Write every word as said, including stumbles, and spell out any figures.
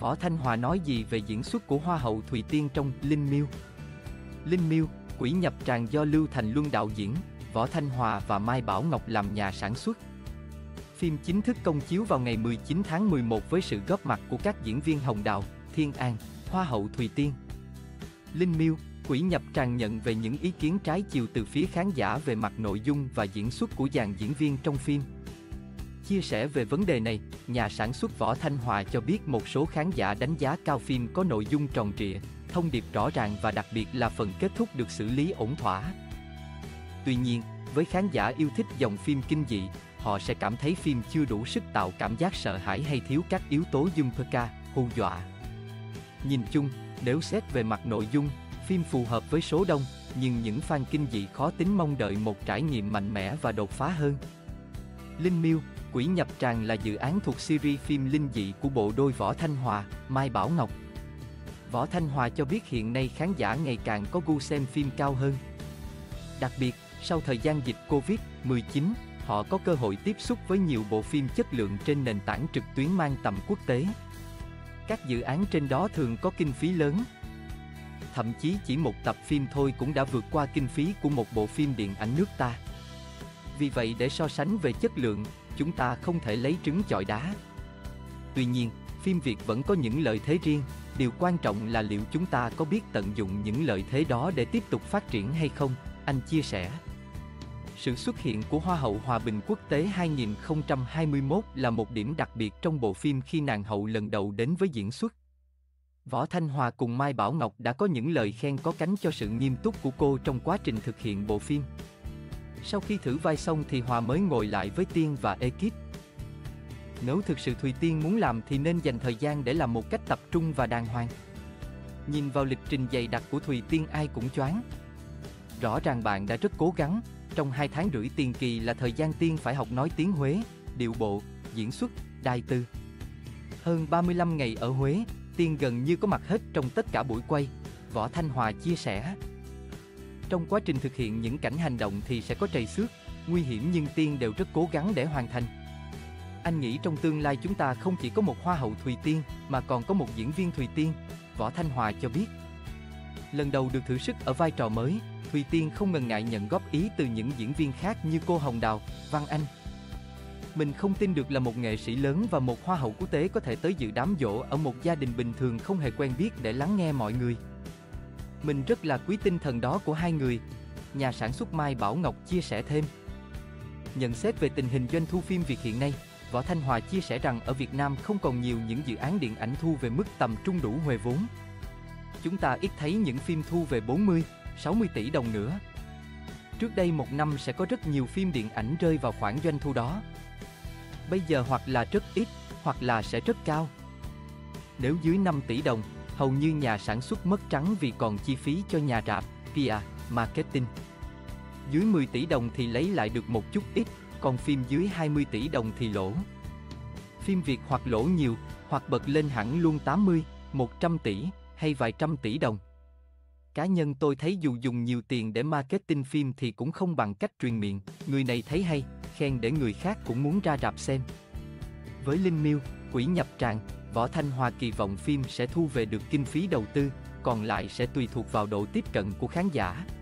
Võ Thanh Hòa nói gì về diễn xuất của Hoa hậu Thùy Tiên trong Linh Miêu? Linh Miêu, Quỷ nhập tràng do Lưu Thành Luân đạo diễn, Võ Thanh Hòa và Mai Bảo Ngọc làm nhà sản xuất. Phim chính thức công chiếu vào ngày mười chín tháng mười một với sự góp mặt của các diễn viên Hồng Đào, Thiên An, Hoa hậu Thùy Tiên. Linh Miêu, Quỷ nhập tràng nhận về những ý kiến trái chiều từ phía khán giả về mặt nội dung và diễn xuất của dàn diễn viên trong phim. Chia sẻ về vấn đề này, nhà sản xuất Võ Thanh Hòa cho biết một số khán giả đánh giá cao phim có nội dung tròn trịa, thông điệp rõ ràng và đặc biệt là phần kết thúc được xử lý ổn thỏa. Tuy nhiên, với khán giả yêu thích dòng phim kinh dị, họ sẽ cảm thấy phim chưa đủ sức tạo cảm giác sợ hãi hay thiếu các yếu tố jumpscare, hù dọa. Nhìn chung, nếu xét về mặt nội dung, phim phù hợp với số đông, nhưng những fan kinh dị khó tính mong đợi một trải nghiệm mạnh mẽ và đột phá hơn. Linh Miêu, Quỷ nhập tràng là dự án thuộc series phim linh dị của bộ đôi Võ Thanh Hòa, Mai Bảo Ngọc. Võ Thanh Hòa cho biết hiện nay khán giả ngày càng có gu xem phim cao hơn. Đặc biệt, sau thời gian dịch Covid mười chín, họ có cơ hội tiếp xúc với nhiều bộ phim chất lượng trên nền tảng trực tuyến mang tầm quốc tế. Các dự án trên đó thường có kinh phí lớn. Thậm chí chỉ một tập phim thôi cũng đã vượt qua kinh phí của một bộ phim điện ảnh nước ta. Vì vậy để so sánh về chất lượng, chúng ta không thể lấy trứng chọi đá. Tuy nhiên, phim Việt vẫn có những lợi thế riêng, điều quan trọng là liệu chúng ta có biết tận dụng những lợi thế đó để tiếp tục phát triển hay không, anh chia sẻ. Sự xuất hiện của Hoa hậu Hòa bình quốc tế hai không hai mốt là một điểm đặc biệt trong bộ phim khi nàng hậu lần đầu đến với diễn xuất. Võ Thanh Hòa cùng Mai Bảo Ngọc đã có những lời khen có cánh cho sự nghiêm túc của cô trong quá trình thực hiện bộ phim. Sau khi thử vai xong thì Hòa mới ngồi lại với Tiên và ekip. Nếu thực sự Thùy Tiên muốn làm thì nên dành thời gian để làm một cách tập trung và đàng hoàng. Nhìn vào lịch trình dày đặc của Thùy Tiên ai cũng choáng. Rõ ràng bạn đã rất cố gắng, trong hai tháng rưỡi tiền kỳ là thời gian Tiên phải học nói tiếng Huế, điệu bộ, diễn xuất, đài từ. Hơn ba mươi lăm ngày ở Huế, Tiên gần như có mặt hết trong tất cả buổi quay, Võ Thanh Hòa chia sẻ. Trong quá trình thực hiện những cảnh hành động thì sẽ có trầy xước, nguy hiểm nhưng Tiên đều rất cố gắng để hoàn thành. Anh nghĩ trong tương lai chúng ta không chỉ có một Hoa hậu Thùy Tiên mà còn có một diễn viên Thùy Tiên, Võ Thanh Hòa cho biết. Lần đầu được thử sức ở vai trò mới, Thùy Tiên không ngần ngại nhận góp ý từ những diễn viên khác như cô Hồng Đào, Văn Anh. Mình không tin được là một nghệ sĩ lớn và một Hoa hậu quốc tế có thể tới dự đám giỗ ở một gia đình bình thường không hề quen biết để lắng nghe mọi người. Mình rất là quý tinh thần đó của hai người, nhà sản xuất Mai Bảo Ngọc chia sẻ thêm. Nhận xét về tình hình doanh thu phim Việt hiện nay, Võ Thanh Hòa chia sẻ rằng ở Việt Nam không còn nhiều những dự án điện ảnh thu về mức tầm trung đủ huề vốn. Chúng ta ít thấy những phim thu về bốn mươi, sáu mươi tỷ đồng nữa. Trước đây một năm sẽ có rất nhiều phim điện ảnh rơi vào khoản doanh thu đó. Bây giờ hoặc là rất ít, hoặc là sẽ rất cao. Nếu dưới năm tỷ đồng, hầu như nhà sản xuất mất trắng vì còn chi phí cho nhà rạp, pê e rờ, marketing. Dưới mười tỷ đồng thì lấy lại được một chút ít, còn phim dưới hai mươi tỷ đồng thì lỗ. Phim Việt hoặc lỗ nhiều, hoặc bật lên hẳn luôn tám mươi, một trăm tỷ, hay vài trăm tỷ đồng. Cá nhân tôi thấy dù dùng nhiều tiền để marketing phim thì cũng không bằng cách truyền miệng, người này thấy hay, khen để người khác cũng muốn ra rạp xem. Với Linh Miêu, Quỷ nhập tràng, Võ Thanh Hòa kỳ vọng phim sẽ thu về được kinh phí đầu tư, còn lại sẽ tùy thuộc vào độ tiếp cận của khán giả.